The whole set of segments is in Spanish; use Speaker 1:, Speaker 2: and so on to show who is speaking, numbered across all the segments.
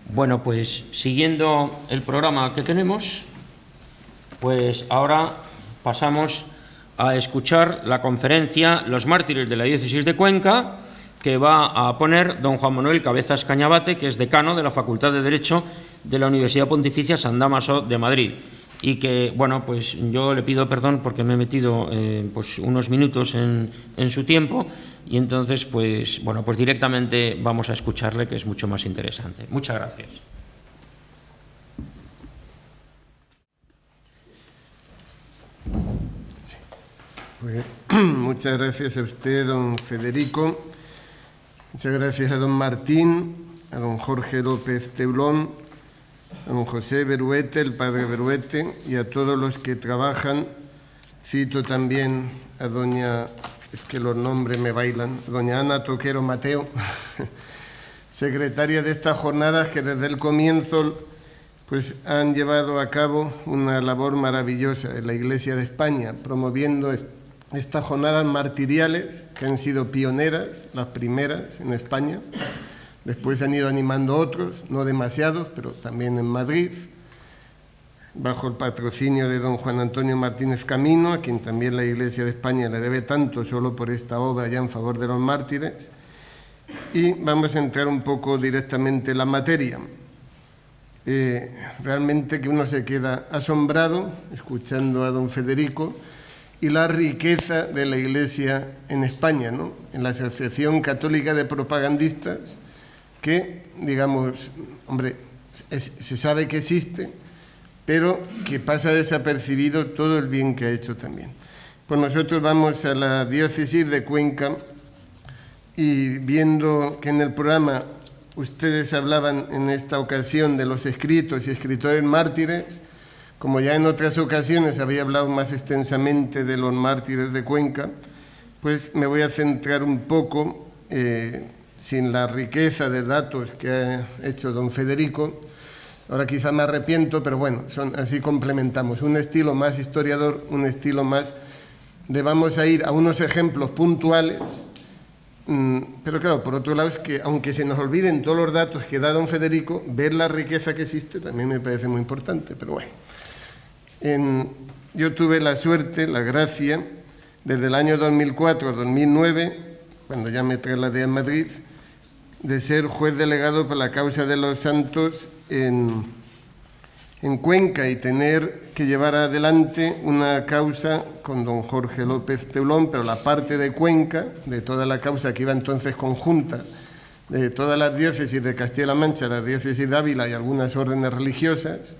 Speaker 1: Bueno, pues siguiendo el programa que tenemos, pues ahora pasamos a escuchar la conferencia Los mártires de la diócesis de Cuenca, que va a poner don Juan Manuel Cabezas Cañabate, que es decano de la Facultad de Derecho de la Universidad Pontificia San Dámaso de Madrid. Y que, bueno, pues yo le pido perdón porque me he metido pues unos minutos en su tiempo y entonces, pues, bueno, pues directamente vamos a escucharle, que es mucho más interesante. Muchas gracias.
Speaker 2: Sí. Pues, muchas gracias a usted, don Federico. Muchas gracias a don Martín, a don Jorge López Teulón, a don José Beruete, el padre Beruete, y a todos los que trabajan. Cito también a doña, es que los nombres me bailan, a doña Ana Toquero Mateo, secretaria de estas jornadas, que desde el comienzo pues han llevado a cabo una labor maravillosa en la Iglesia de España, promoviendo estas jornadas martiriales que han sido pioneras, las primeras en España. Después han ido animando otros, no demasiados, pero también en Madrid, bajo el patrocinio de don Juan Antonio Martínez Camino, a quien también la Iglesia de España le debe tanto solo por esta obra ya en favor de los mártires. Y vamos a entrar un poco directamente en la materia. Realmente que uno se queda asombrado escuchando a don Federico y la riqueza de la Iglesia en España, ¿no? En la Asociación Católica de Propagandistas, que, digamos, hombre, se sabe que existe, pero que pasa desapercibido todo el bien que ha hecho también. Pues nosotros vamos a la diócesis de Cuenca y viendo que en el programa ustedes hablaban en esta ocasión de los escritos y escritores mártires, como ya en otras ocasiones había hablado más extensamente de los mártires de Cuenca, pues me voy a centrar un poco, sin la riqueza de datos que ha hecho don Federico. Ahora quizá me arrepiento, pero bueno, así complementamos. Un estilo más historiador, un estilo más de vamos a ir a unos ejemplos puntuales, pero claro, por otro lado es que aunque se nos olviden todos los datos que da don Federico, ver la riqueza que existe también me parece muy importante, pero bueno. Yo tuve la suerte, la gracia, desde el año 2004 al 2009, cuando ya me trasladé a Madrid, de ser juez delegado por la causa de los santos en Cuenca y tener que llevar adelante una causa con don Jorge López Teulón, pero la parte de Cuenca, de toda la causa que iba entonces conjunta, de todas las diócesis de Castilla-La Mancha, la diócesis de Ávila y algunas órdenes religiosas,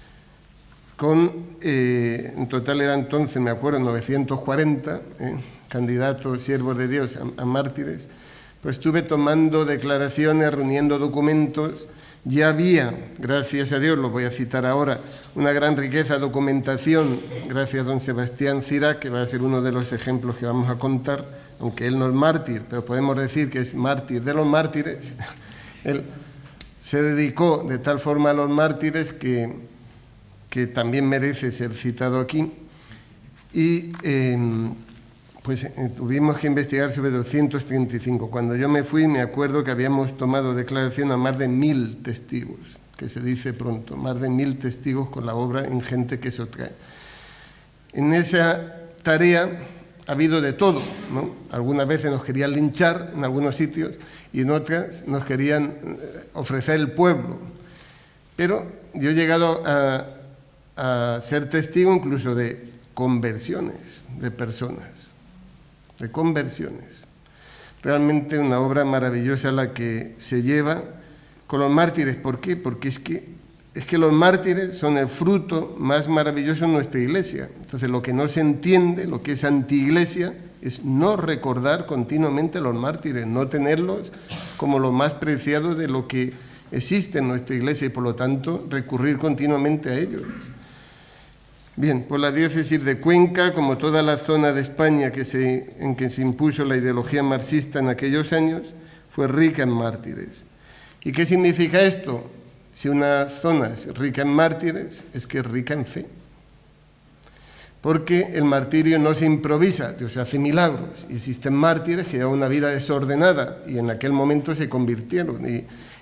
Speaker 2: en total era entonces, me acuerdo, 940 candidatos, siervos de Dios a mártires. Pues estuve tomando declaraciones, reuniendo documentos. Ya había, gracias a Dios, lo voy a citar ahora, una gran riqueza de documentación, gracias a don Sebastián Cirac, que va a ser uno de los ejemplos que vamos a contar, aunque él no es mártir, pero podemos decir que es mártir de los mártires. Él se dedicó de tal forma a los mártires que también merece ser citado aquí. Y pues tuvimos que investigar sobre 235. Cuando yo me fui, me acuerdo que habíamos tomado declaración a más de 1000 testigos, que se dice pronto, más de 1000 testigos con la obra ingente que eso trae. En esa tarea ha habido de todo, ¿no? Algunas veces nos querían linchar en algunos sitios y en otras nos querían ofrecer el pueblo. Pero yo he llegado a ser testigo incluso de conversiones de personas, de conversiones. Realmente una obra maravillosa la que se lleva con los mártires. ¿Por qué? Porque es que los mártires son el fruto más maravilloso de nuestra Iglesia. Entonces lo que no se entiende, lo que es antiiglesia, es no recordar continuamente a los mártires, no tenerlos como lo más preciado de lo que existe en nuestra Iglesia y por lo tanto recurrir continuamente a ellos. Bien, pues la diócesis de Cuenca, como toda la zona de España en que se impuso la ideología marxista en aquellos años, fue rica en mártires. ¿Y qué significa esto? Si una zona es rica en mártires, es que es rica en fe. Porque el martirio no se improvisa, Dios hace milagros. Y existen mártires que llevan una vida desordenada y en aquel momento se convirtieron. Y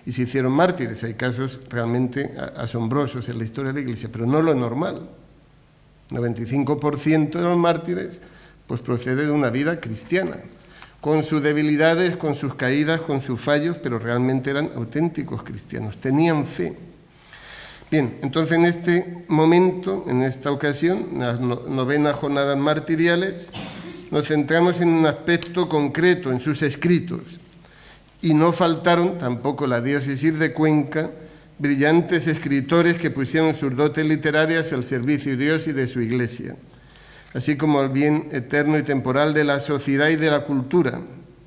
Speaker 2: y se hicieron mártires. Hay casos realmente asombrosos en la historia de la Iglesia, pero no lo normal. 95% de los mártires pues procede de una vida cristiana, con sus debilidades, con sus caídas, con sus fallos, pero realmente eran auténticos cristianos, tenían fe. Bien, entonces en este momento, en esta ocasión, las 9 jornadas martiriales, nos centramos en un aspecto concreto, en sus escritos, y no faltaron tampoco la diócesis de Cuenca brillantes escritores que pusieron sus dotes literarias al servicio de Dios y de su Iglesia, así como al bien eterno y temporal de la sociedad y de la cultura.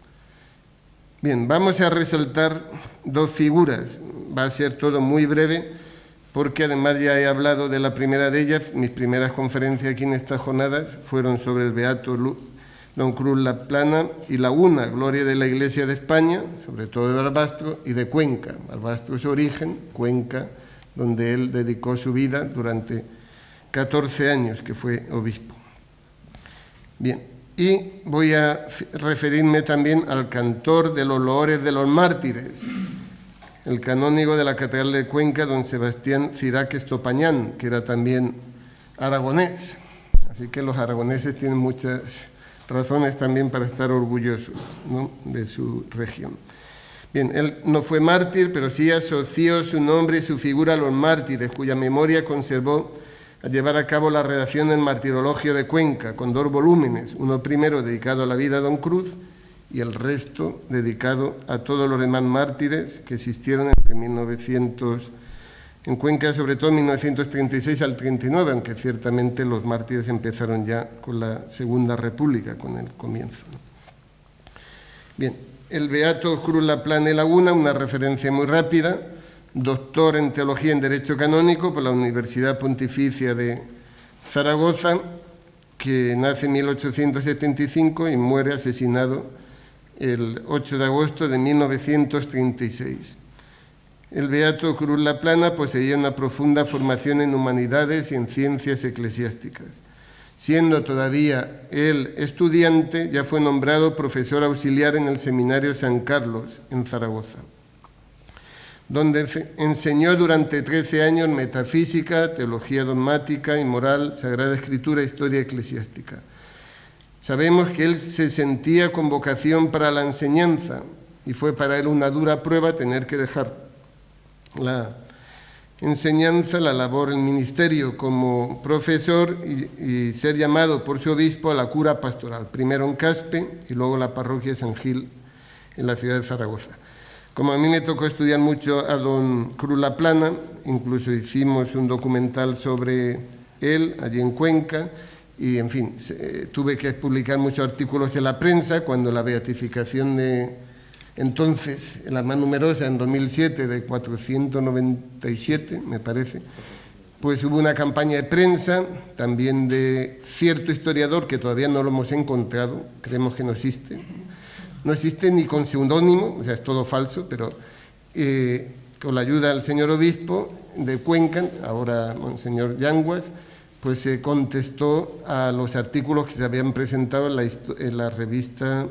Speaker 2: Bien, vamos a resaltar 2 figuras, va a ser todo muy breve, porque además ya he hablado de la primera de ellas. Mis primeras conferencias aquí en estas jornadas fueron sobre el beato Don Cruz Laplana y la una, Gloria de la Iglesia de España, sobre todo de Barbastro y de Cuenca. Barbastro es su origen, Cuenca, donde él dedicó su vida durante 14 años que fue obispo. Bien, y voy a referirme también al cantor de los loores de los mártires, el canónigo de la Catedral de Cuenca, don Sebastián Cirac Estopañán, que era también aragonés. Así que los aragoneses tienen muchas razones también para estar orgullosos, ¿no?, de su región. Bien, él no fue mártir, pero sí asoció su nombre y su figura a los mártires, cuya memoria conservó a llevar a cabo la redacción del Martirologio de Cuenca, con 2 volúmenes, uno primero dedicado a la vida de Don Cruz y el resto dedicado a todos los demás mártires que existieron entre 1900, en Cuenca, sobre todo 1936 al 39, aunque ciertamente los mártires empezaron ya con la Segunda República, con el comienzo. Bien, el beato Cruz Laplana y Laguna, una referencia muy rápida, doctor en Teología y en Derecho Canónico por la Universidad Pontificia de Zaragoza, que nace en 1875 y muere asesinado el 8 de agosto de 1936. El beato Cruz Laplana poseía una profunda formación en humanidades y en ciencias eclesiásticas. Siendo todavía él estudiante, ya fue nombrado profesor auxiliar en el Seminario San Carlos, en Zaragoza, donde enseñó durante 13 años metafísica, teología dogmática y moral, Sagrada Escritura e historia eclesiástica. Sabemos que él se sentía con vocación para la enseñanza y fue para él una dura prueba tener que dejar la enseñanza, la labor, el ministerio como profesor y ser llamado por su obispo a la cura pastoral, primero en Caspe y luego la parroquia de San Gil en la ciudad de Zaragoza. Como a mí me tocó estudiar mucho a don Cruz Laplana, incluso hicimos un documental sobre él allí en Cuenca y, en fin, tuve que publicar muchos artículos en la prensa cuando la beatificación de entonces, la más numerosa, en 2007, de 497, me parece, pues hubo una campaña de prensa, también de cierto historiador que todavía no lo hemos encontrado, creemos que no existe ni con seudónimo, o sea, es todo falso, pero con la ayuda del señor obispo de Cuenca, ahora Monseñor Yanguas, pues se contestó a los artículos que se habían presentado en la revista,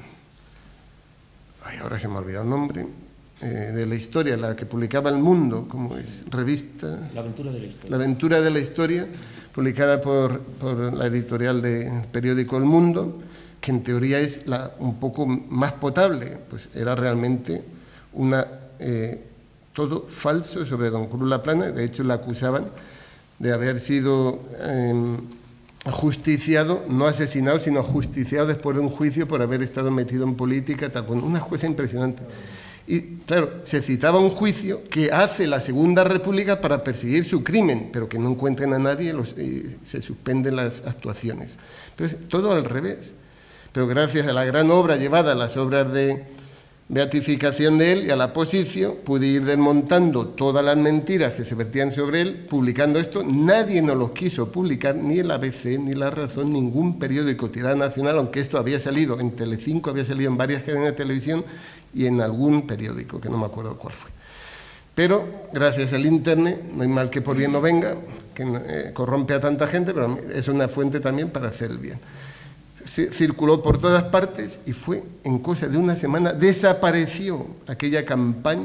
Speaker 2: ahora se me ha olvidado el nombre, de la historia, la que publicaba El Mundo, ¿cómo es? Revista... La Aventura de la Historia. La Aventura de la Historia, publicada por la editorial del periódico El Mundo, que en teoría es un poco más potable, pues era realmente todo falso sobre don Cruz Laplana. De hecho, le acusaban de haber sido ajusticiado, no asesinado, sino ajusticiado después de un juicio por haber estado metido en política, tal, una cosa impresionante. Y claro, se citaba un juicio que hace la Segunda República para perseguir su crimen, pero que no encuentren a nadie, se suspenden las actuaciones. Pero es todo al revés. Pero gracias a la gran obra llevada a las obras de beatificación de él y a la Posición, pude ir desmontando todas las mentiras que se vertían sobre él, publicando esto. Nadie nos lo quiso publicar, ni el ABC, ni La Razón, ningún periódico tirada nacional, aunque esto había salido en Telecinco, había salido en varias cadenas de televisión y en algún periódico, que no me acuerdo cuál fue. Pero gracias al Internet, no hay mal que por bien no venga, que corrompe a tanta gente, pero es una fuente también para hacer el bien. Circuló por todas partes y fue en cosa de una semana, desapareció aquella campaña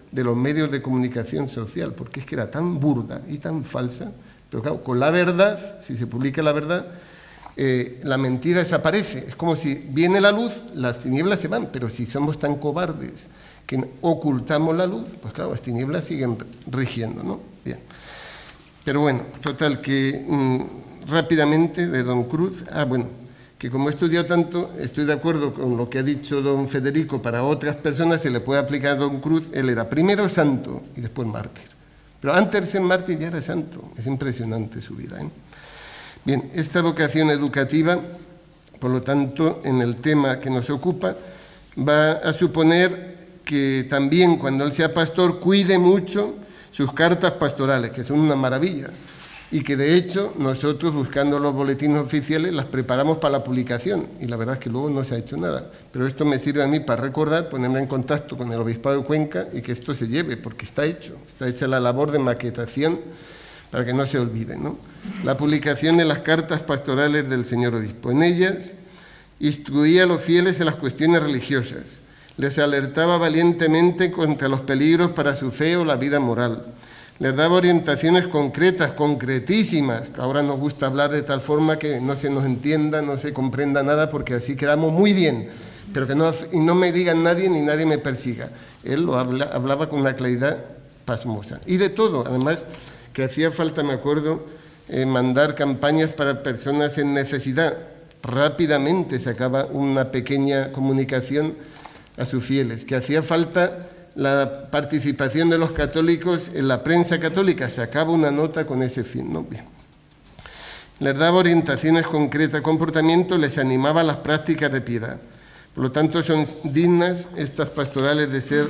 Speaker 2: de los medios de comunicación social, porque es que era tan burda y tan falsa, pero claro, con la verdad, si se publica la verdad, la mentira desaparece. Es como si viene la luz, las tinieblas se van, pero si somos tan cobardes que ocultamos la luz, pues claro, las tinieblas siguen rigiendo, ¿no? Bien. Pero bueno, total, que rápidamente de don Cruz, que como he estudiado tanto, estoy de acuerdo con lo que ha dicho don Federico, para otras personas se le puede aplicar a don Cruz, él era primero santo y después mártir. Pero antes de ser mártir ya era santo, es impresionante su vida, ¿eh? Bien, esta vocación educativa, por lo tanto, en el tema que nos ocupa, va a suponer que también cuando él sea pastor cuide mucho sus cartas pastorales, que son una maravilla, y que de hecho nosotros, buscando los boletines oficiales, las preparamos para la publicación, y la verdad es que luego no se ha hecho nada. Pero esto me sirve a mí para recordar, ponerme en contacto con el Obispado de Cuenca y que esto se lleve, porque está hecho, está hecha la labor de maquetación para que no se olvide, ¿no? La publicación de las cartas pastorales del señor obispo. En ellas instruía a los fieles en las cuestiones religiosas, les alertaba valientemente contra los peligros para su fe o la vida moral, les daba orientaciones concretas, concretísimas, que ahora nos gusta hablar de tal forma que no se nos entienda, no se comprenda nada, porque así quedamos muy bien, pero que no me digan nadie ni nadie me persiga. Él lo hablaba con una claridad pasmosa. Y de todo, además, que hacía falta, me acuerdo, mandar campañas para personas en necesidad. Rápidamente sacaba una pequeña comunicación a sus fieles, que hacía falta la participación de los católicos en la prensa católica, sacaba una nota con ese fin, ¿no? Bien. Les daba orientaciones concretas, comportamiento, les animaba a las prácticas de piedad. Por lo tanto, son dignas estas pastorales de ser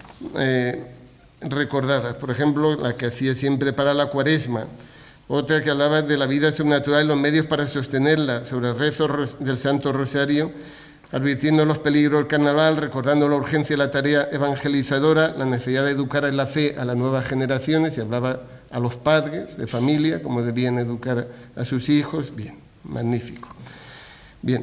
Speaker 2: recordadas. Por ejemplo, la que hacía siempre para la Cuaresma, otra que hablaba de la vida sobrenatural y los medios para sostenerla, sobre el rezo del Santo Rosario, advirtiendo los peligros del carnaval, recordando la urgencia de la tarea evangelizadora, la necesidad de educar en la fe a las nuevas generaciones, y hablaba a los padres de familia, cómo debían educar a sus hijos. Bien, magnífico. Bien,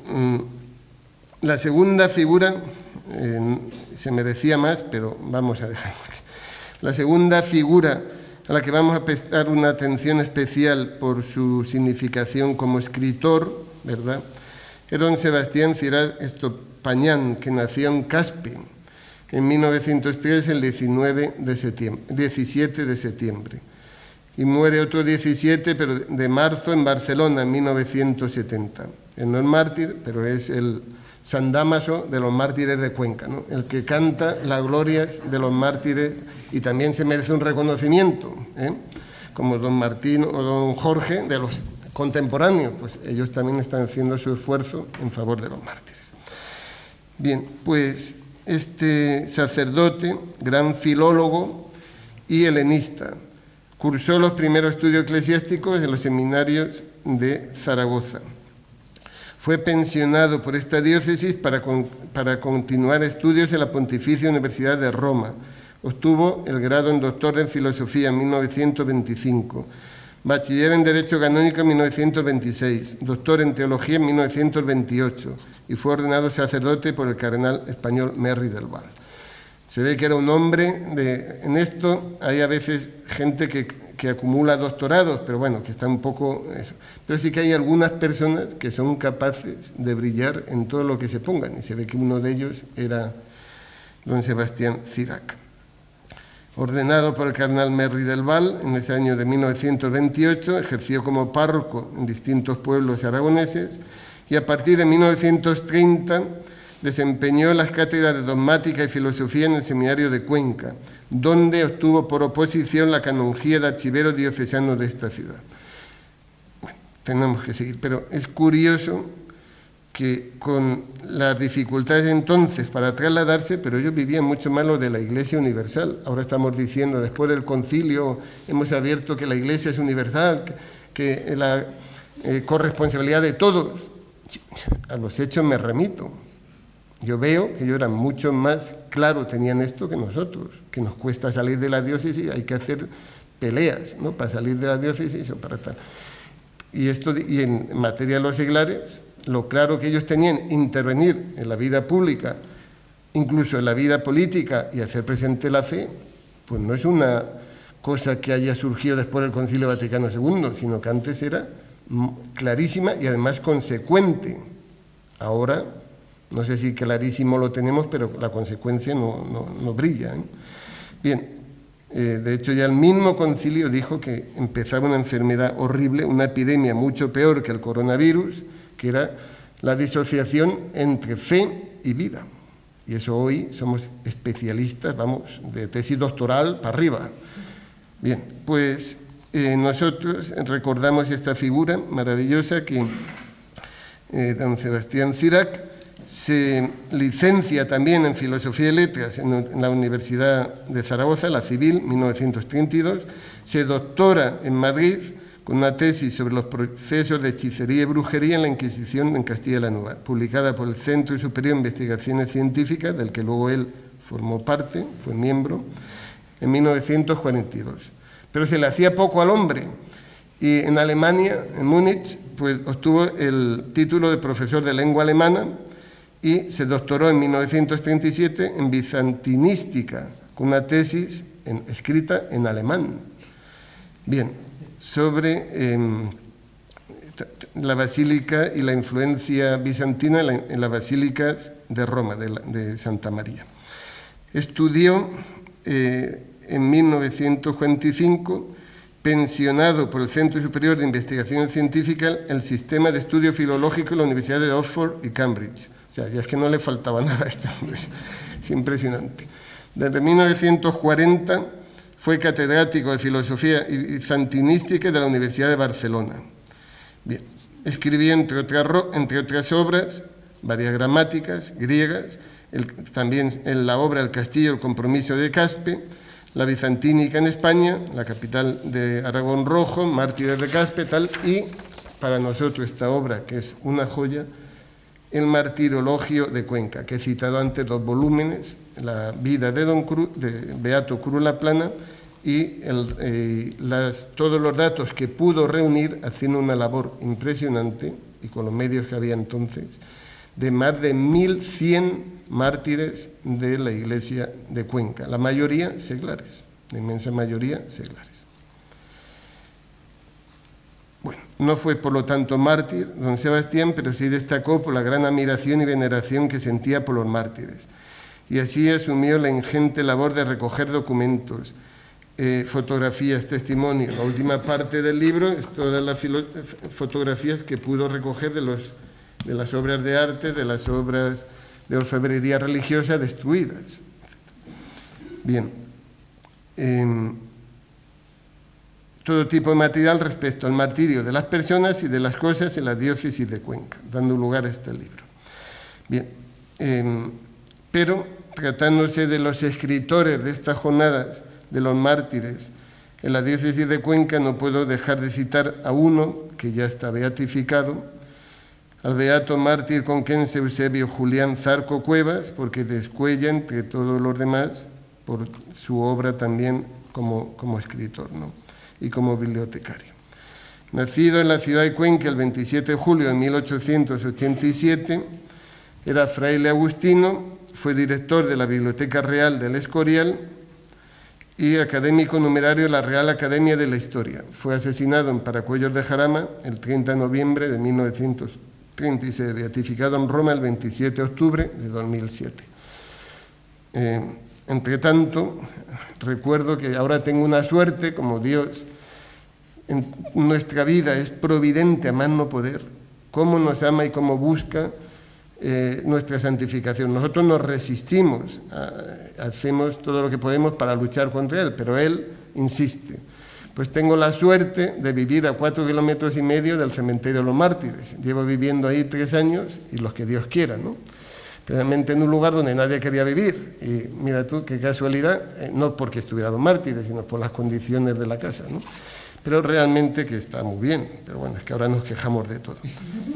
Speaker 2: la segunda figura se merecía más, pero vamos a dejarlo aquí. La segunda figura a la que vamos a prestar una atención especial por su significación como escritor, ¿verdad?, era don Sebastián Cirac Estopañán, que nació en Caspe en 1903, el 17 de septiembre. Y muere otro 17 de marzo en Barcelona, en 1970. Él no es mártir, pero es el San Dámaso de los mártires de Cuenca, ¿no? El que canta las glorias de los mártires, y también se merece un reconocimiento, como don Martín o don Jorge, de los contemporáneos, pues ellos también están haciendo su esfuerzo en favor de los mártires. Bien, pues este sacerdote, gran filólogo y helenista, cursó los primeros estudios eclesiásticos en los seminarios de Zaragoza. Fue pensionado por esta diócesis para continuar estudios en la Pontificia Universidad de Roma. Obtuvo el grado en doctor en filosofía en 1925. Bachiller en Derecho Canónico en 1926, doctor en Teología en 1928 y fue ordenado sacerdote por el cardenal español Merry del Val. Se ve que era un hombre en esto hay a veces gente que acumula doctorados, pero bueno, que está un poco eso. Pero sí que hay algunas personas que son capaces de brillar en todo lo que se pongan, y se ve que uno de ellos era don Sebastián Cirac. Ordenado por el cardenal Merry del Val en ese año de 1928, ejerció como párroco en distintos pueblos aragoneses y a partir de 1930 desempeñó las cátedras de dogmática y filosofía en el seminario de Cuenca, donde obtuvo por oposición la canonjía de archivero diocesano de esta ciudad. Bueno, tenemos que seguir, pero es curioso que con las dificultades entonces para trasladarse, pero ellos vivían mucho más lo de la Iglesia universal. Ahora estamos diciendo, después del concilio, hemos abierto que la Iglesia es universal, que la corresponsabilidad de todos. A los hechos me remito. Yo veo que ellos eran mucho más claro, tenían esto que nosotros, que nos cuesta salir de la diócesis, hay que hacer peleas, ¿no?, para salir de la diócesis o para tal. Y en materia de los seglares, lo claro que ellos tenían intervenir en la vida pública incluso en la vida política y hacer presente la fe, pues no es una cosa que haya surgido después del Concilio Vaticano II, sino que antes era clarísima y además consecuente. Ahora, no sé si clarísimo lo tenemos, pero la consecuencia no brilla, ¿eh? Bien, de hecho ya el mismo concilio dijo que empezaba una enfermedad horrible, una epidemia mucho peor que el coronavirus, que era la disociación entre fe y vida. Y eso hoy somos especialistas, vamos, de tesis doctoral para arriba. Bien, pues nosotros recordamos esta figura maravillosa que don Sebastián Cirac se licencia también en Filosofía y Letras en la Universidad de Zaragoza, la Civil, 1932, se doctora en Madrid con una tesis sobre los procesos de hechicería y brujería en la Inquisición en Castilla y la Nueva, publicada por el Centro Superior de Investigaciones Científicas, del que luego él formó parte, fue miembro, en 1942. Pero se le hacía poco al hombre, y en Alemania, en Múnich, pues obtuvo el título de profesor de lengua alemana y se doctoró en 1937 en bizantinística, con una tesis escrita en alemán. Bien, sobre la basílica y la influencia bizantina en las basílicas de Roma, de Santa María. Estudió en 1945, pensionado por el Centro Superior de Investigación Científica, el sistema de estudio filológico de la Universidad de Oxford y Cambridge. O sea, ya es que no le faltaba nada a este hombre, es impresionante. Desde 1940 fue catedrático de Filosofía Bizantinística de la Universidad de Barcelona. Bien, escribió, entre otras obras, varias gramáticas griegas, también en la obra El Castillo, el Compromiso de Caspe, la bizantínica en España, la capital de Aragón Rojo, Mártires de Caspe, tal, y para nosotros esta obra, que es una joya, el Martirologio de Cuenca, que he citado antes, 2 volúmenes, la vida de Beato Cruz Laplana y todos los datos que pudo reunir haciendo una labor impresionante, y con los medios que había entonces, de más de 1.100 mártires de la iglesia de Cuenca, la mayoría seglares, la inmensa mayoría seglares. Bueno, no fue por lo tanto mártir don Sebastián, pero sí destacó por la gran admiración y veneración que sentía por los mártires. Y así asumió la ingente labor de recoger documentos, fotografías, testimonios. La última parte del libro es todas las fotografías que pudo recoger de las obras de arte, de las obras de orfebrería religiosa destruidas. Bien, todo tipo de material respecto al martirio de las personas y de las cosas en la diócesis de Cuenca, dando lugar a este libro. Bien, pero tratándose de los escritores de estas jornadas de los mártires en la diócesis de Cuenca, no puedo dejar de citar a uno que ya está beatificado, al beato mártir conquense Eusebio Julián Zarco Cuevas, porque descuella entre todos los demás por su obra también como escritor, ¿no?, y como bibliotecario. Nacido en la ciudad de Cuenca el 27 de julio de 1887, era fraile agustino, fue director de la Biblioteca Real del Escorial y académico numerario de la Real Academia de la Historia. Fue asesinado en Paracuellos de Jarama el 30 de noviembre de 1936, beatificado en Roma el 27 de octubre de 2007. Entre tanto, recuerdo que ahora tengo una suerte, como Dios en nuestra vida es providente a más no poder, cómo nos ama y cómo busca nuestra santificación. Nosotros nos resistimos, hacemos todo lo que podemos para luchar contra Él, pero Él insiste. Pues tengo la suerte de vivir a 4,5 kilómetros del cementerio de los mártires. Llevo viviendo ahí 3 años y los que Dios quiera, ¿no? Realmente en un lugar donde nadie quería vivir. Y mira tú, qué casualidad, no porque estuvieran los mártires, sino por las condiciones de la casa, ¿no? Pero realmente que está muy bien. Pero bueno, es que ahora nos quejamos de todo.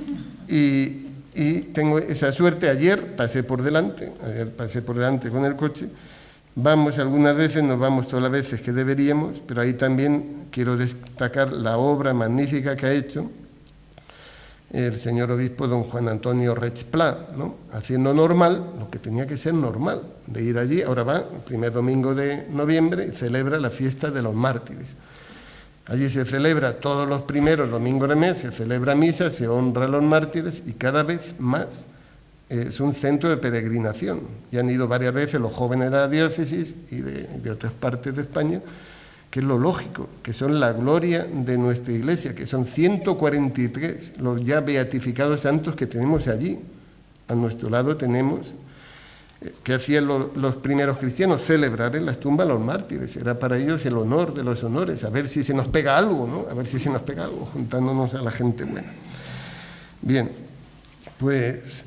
Speaker 2: Y tengo esa suerte. Ayer pasé por delante con el coche. Vamos algunas veces, nos vamos todas las veces que deberíamos, pero ahí también quiero destacar la obra magnífica que ha hecho, el señor obispo don Juan Antonio Rechplá, ¿no? Haciendo normal lo que tenía que ser normal, de ir allí. Ahora va el primer domingo de noviembre y celebra la fiesta de los mártires. Allí se celebra todos los primeros domingos de mes, se celebra misa, se honra a los mártires y cada vez más es un centro de peregrinación. Ya han ido varias veces los jóvenes de la diócesis y de otras partes de España, que es lo lógico, que son la gloria de nuestra Iglesia, que son 143 los ya beatificados santos que tenemos allí. A nuestro lado tenemos, ¿qué hacían los primeros cristianos? Celebrar en las tumbas a los mártires. Era para ellos el honor de los honores, a ver si se nos pega algo, ¿no? A ver si se nos pega algo, juntándonos a la gente buena. Bien, pues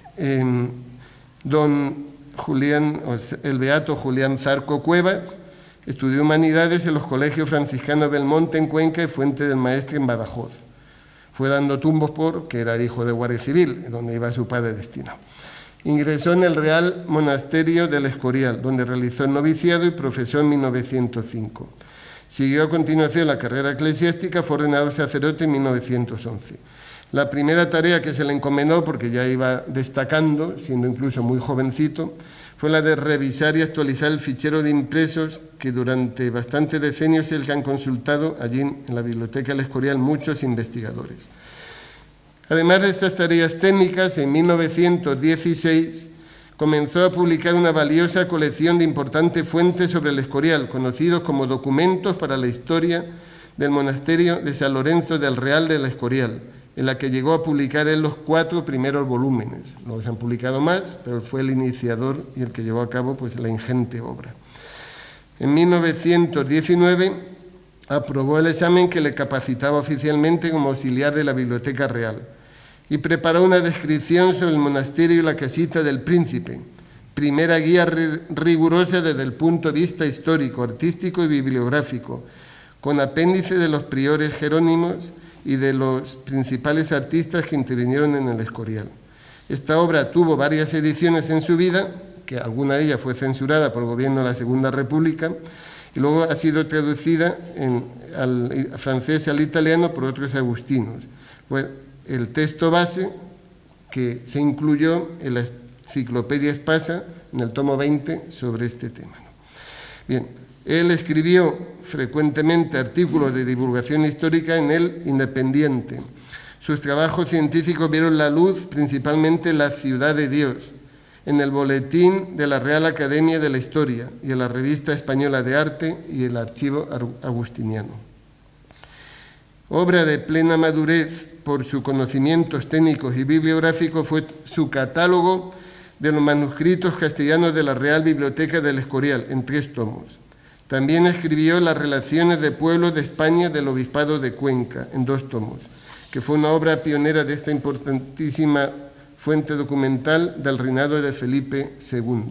Speaker 2: don Julián, el beato Julián Zarco Cuevas, estudió Humanidades en los colegios franciscanos Belmonte en Cuenca y Fuente del Maestre en Badajoz. Fue dando tumbos porque era hijo de guardia civil, donde iba su padre destinado. Ingresó en el Real Monasterio del Escorial, donde realizó el noviciado y profesó en 1905. Siguió a continuación la carrera eclesiástica, fue ordenado sacerdote en 1911. La primera tarea que se le encomendó, porque ya iba destacando, siendo incluso muy jovencito, fue la de revisar y actualizar el fichero de impresos que durante bastantes decenios es el que han consultado allí en la Biblioteca del Escorial muchos investigadores. Además de estas tareas técnicas, en 1916 comenzó a publicar una valiosa colección de importantes fuentes sobre el Escorial, conocidos como documentos para la historia del monasterio de San Lorenzo del Real del Escorial, en la que llegó a publicar en los 4 primeros volúmenes. Luego se han publicado más, pero fue el iniciador y el que llevó a cabo pues, la ingente obra. En 1919 aprobó el examen que le capacitaba oficialmente como auxiliar de la Biblioteca Real y preparó una descripción sobre el monasterio y la casita del Príncipe, primera guía rigurosa desde el punto de vista histórico, artístico y bibliográfico, con apéndice de los priores jerónimos y de los principales artistas que intervinieron en el Escorial. Esta obra tuvo varias ediciones en su vida, que alguna de ellas fue censurada por el gobierno de la Segunda República, y luego ha sido traducida al francés y al italiano por otros agustinos. Fue el texto base que se incluyó en la Enciclopedia Espasa, en el tomo 20, sobre este tema. Bien, él escribió frecuentemente artículos de divulgación histórica en El Independiente. Sus trabajos científicos vieron la luz principalmente en La Ciudad de Dios, en el Boletín de la Real Academia de la Historia y en la Revista Española de Arte y el Archivo Agustiniano. Obra de plena madurez por sus conocimientos técnicos y bibliográficos fue su catálogo de los manuscritos castellanos de la Real Biblioteca del Escorial, en 3 tomos. También escribió las relaciones de pueblos de España del Obispado de Cuenca, en 2 tomos, que fue una obra pionera de esta importantísima fuente documental del reinado de Felipe II.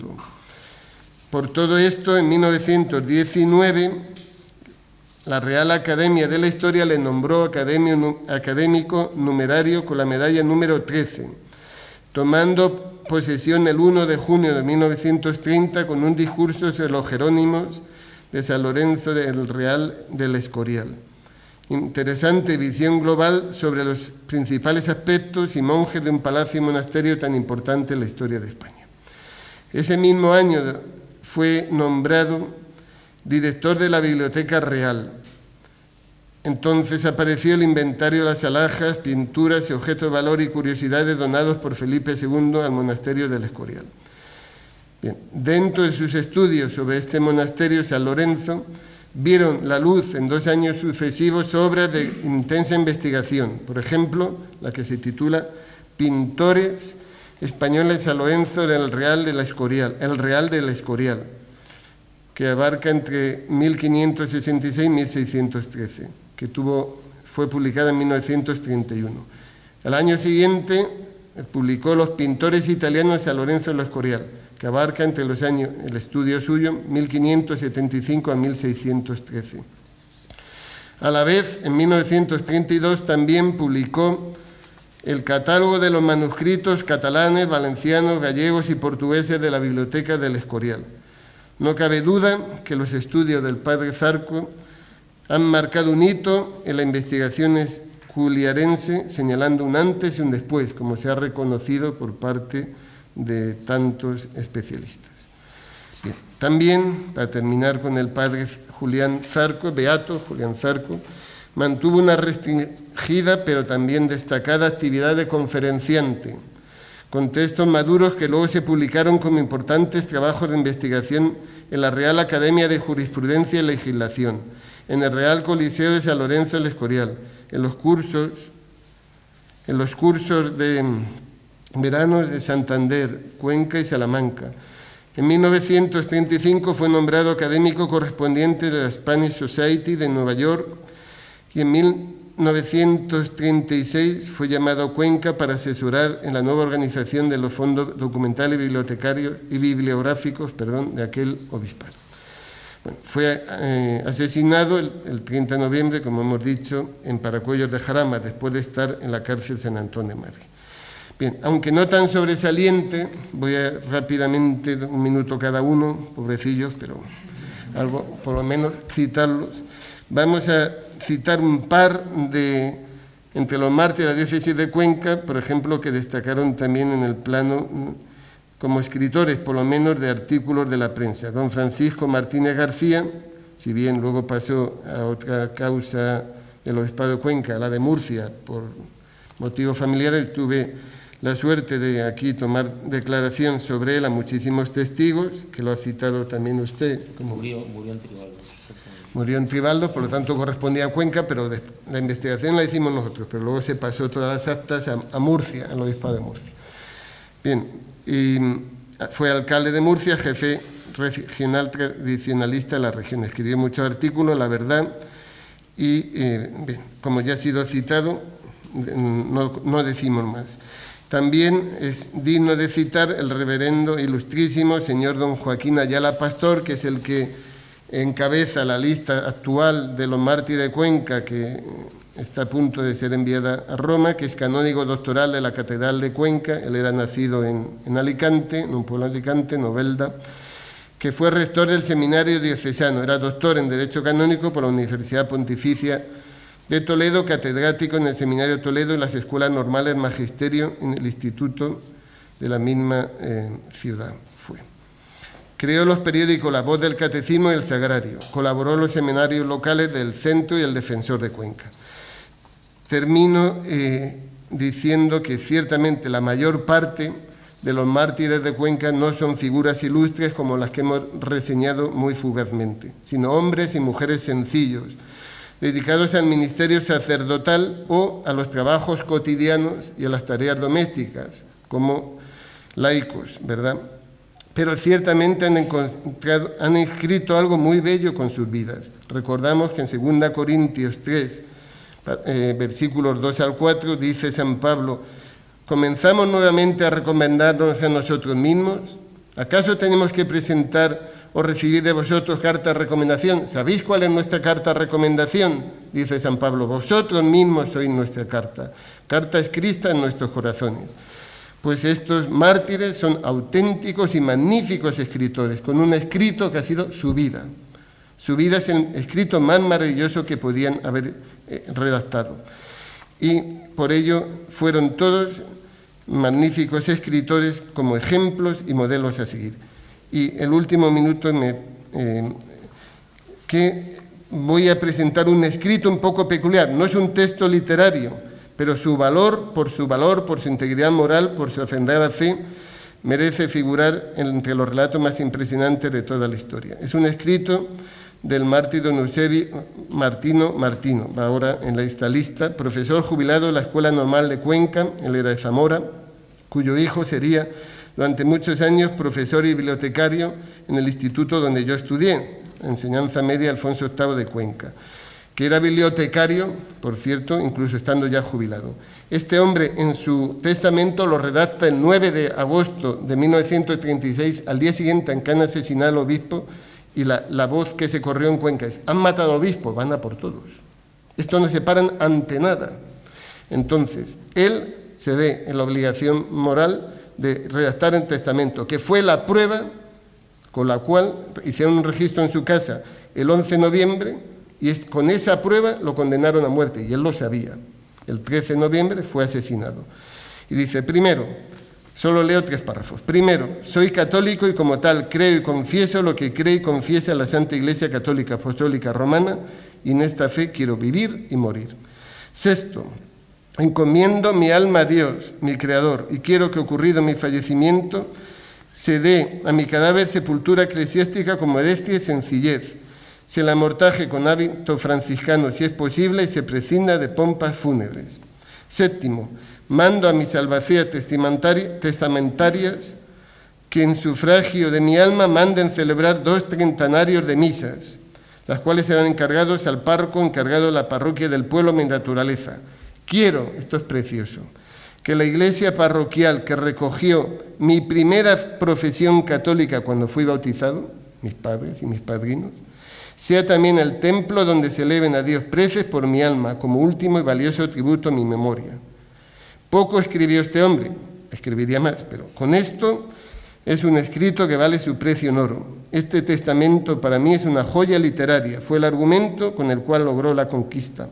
Speaker 2: Por todo esto, en 1919, la Real Academia de la Historia le nombró académico numerario con la medalla número 13, tomando posesión el 1 de junio de 1930 con un discurso sobre los jerónimos de San Lorenzo del Real del Escorial. Interesante visión global sobre los principales aspectos y monjes de un palacio y monasterio tan importante en la historia de España. Ese mismo año fue nombrado director de la Biblioteca Real. Entonces apareció el inventario de las alhajas, pinturas y objetos de valor y curiosidades donados por Felipe II al monasterio del Escorial. Bien, dentro de sus estudios sobre este monasterio, San Lorenzo, vieron la luz en 2 años sucesivos obras de intensa investigación. Por ejemplo, la que se titula Pintores españoles de San Lorenzo del Real del Escorial, el Real del Escorial, que abarca entre 1566 y 1613, que fue publicada en 1931. Al año siguiente publicó Los pintores italianos de San Lorenzo del Escorial, que abarca entre los años, el estudio suyo, 1575 a 1613. A la vez, en 1932 también publicó el catálogo de los manuscritos catalanes, valencianos, gallegos y portugueses de la Biblioteca del Escorial. No cabe duda que los estudios del padre Zarco han marcado un hito en las investigaciones juliarense, señalando un antes y un después, como se ha reconocido por parte de tantos especialistas. Bien, también, para terminar con el padre Julián Zarco, beato Julián Zarco, mantuvo una restringida pero también destacada actividad de conferenciante, con textos maduros que luego se publicaron como importantes trabajos de investigación en la Real Academia de Jurisprudencia y Legislación, en el Real Coliseo de San Lorenzo del Escorial, en los cursos de veranos de Santander, Cuenca y Salamanca. En 1935 fue nombrado académico correspondiente de la Spanish Society de Nueva York y en 1936 fue llamado a Cuenca para asesorar en la nueva organización de los fondos documentales y bibliográficos de aquel obispado. Bueno, fue asesinado el 30 de noviembre, como hemos dicho, en Paracuellos de Jarama, después de estar en la cárcel San Antón de Madrid. Bien, aunque no tan sobresaliente, voy a rápidamente, un minuto cada uno, pobrecillos, pero algo, por lo menos citarlos. Vamos a citar un par entre los mártires de la diócesis de Cuenca, por ejemplo, que destacaron también en el plano como escritores, por lo menos, de artículos de la prensa. Don Francisco Martínez García, si bien luego pasó a otra causa del obispado de Cuenca, la de Murcia, por motivos familiares, tuve la suerte de aquí tomar declaración sobre él a muchísimos testigos, que lo ha citado también usted.
Speaker 3: Murió en Tribaldos.
Speaker 2: Murió en Tribaldos, por lo tanto correspondía a Cuenca, pero la investigación la hicimos nosotros, pero luego se pasó todas las actas a Murcia, al obispado de Murcia. Bien, y fue alcalde de Murcia, jefe regional tradicionalista de la región. Escribió muchos artículos, La Verdad, y bien, como ya ha sido citado, no decimos más. También es digno de citar el reverendo ilustrísimo señor don Joaquín Ayala Pastor, que es el que encabeza la lista actual de los mártires de Cuenca, que está a punto de ser enviada a Roma, que es canónigo doctoral de la Catedral de Cuenca. Él era nacido en Alicante, en un pueblo de Alicante, Novelda, que fue rector del seminario diocesano. Era doctor en Derecho Canónico por la Universidad Pontificia de Toledo, catedrático en el Seminario de Toledo y las Escuelas Normales Magisterio en el Instituto de la misma ciudad. Creó los periódicos La Voz del Catecismo y El Sagrario. Colaboró en los seminarios locales del Centro y el Defensor de Cuenca. Termino diciendo que ciertamente la mayor parte de los mártires de Cuenca no son figuras ilustres como las que hemos reseñado muy fugazmente, sino hombres y mujeres sencillos, dedicados al ministerio sacerdotal o a los trabajos cotidianos y a las tareas domésticas, como laicos, ¿verdad? Pero ciertamente han escrito algo muy bello con sus vidas. Recordamos que en 2 Corintios 3, versículos 2 al 4, dice San Pablo: ¿comenzamos nuevamente a recomendarnos a nosotros mismos? ¿Acaso tenemos que presentar o recibir de vosotros carta de recomendación? ¿Sabéis cuál es nuestra carta de recomendación? Dice San Pablo: vosotros mismos sois nuestra carta escrita en nuestros corazones. Pues estos mártires son auténticos y magníficos escritores, con un escrito que ha sido su vida. Su vida es el escrito más maravilloso que podían haber redactado. Y por ello fueron todos magníficos escritores como ejemplos y modelos a seguir. Y el último minuto que voy a presentar un escrito un poco peculiar. No es un texto literario, pero por su integridad moral, por su hacendada fe, merece figurar entre los relatos más impresionantes de toda la historia. Es un escrito del mártir don Eusebio Martino, va ahora en esta lista, profesor jubilado de la Escuela Normal de Cuenca, él era de Zamora, cuyo hijo sería durante muchos años profesor y bibliotecario en el instituto donde yo estudié, enseñanza media Alfonso VIII de Cuenca, que era bibliotecario, por cierto, incluso estando ya jubilado. Este hombre en su testamento lo redacta el 9 de agosto de 1936, al día siguiente en que han asesinado al obispo, y la voz que se corrió en Cuenca es: han matado al obispo, van a por todos. Esto no se paran ante nada. Entonces, él se ve en la obligación moral de redactar el testamento, que fue la prueba con la cual hicieron un registro en su casa el 11 de noviembre, y con esa prueba lo condenaron a muerte, y él lo sabía. El 13 de noviembre fue asesinado. Y dice, primero, solo leo 3 párrafos. Primero, soy católico y como tal creo y confieso lo que cree y confiesa la Santa Iglesia Católica Apostólica Romana, y en esta fe quiero vivir y morir. Sexto, encomiendo mi alma a Dios, mi Creador, y quiero que ocurrido mi fallecimiento se dé a mi cadáver sepultura eclesiástica con modestia y sencillez, se la amortaje con hábito franciscano si es posible y se prescinda de pompas fúnebres. Séptimo, mando a mis albaceas testamentarias que en sufragio de mi alma manden celebrar 2 trentanarios de misas, las cuales serán encargados al párroco encargado de la parroquia del pueblo Mi Naturaleza. Quiero, esto es precioso, que la iglesia parroquial que recogió mi primera profesión católica cuando fui bautizado, mis padres y mis padrinos, sea también el templo donde se eleven a Dios preces por mi alma, como último y valioso tributo a mi memoria. Poco escribió este hombre, escribiría más, pero con esto es un escrito que vale su precio en oro. Este testamento para mí es una joya literaria, fue el argumento con el cual logró la conquista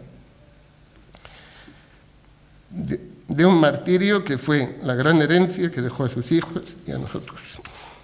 Speaker 2: de un martirio que fue la gran herencia que dejó a sus hijos y a nosotros.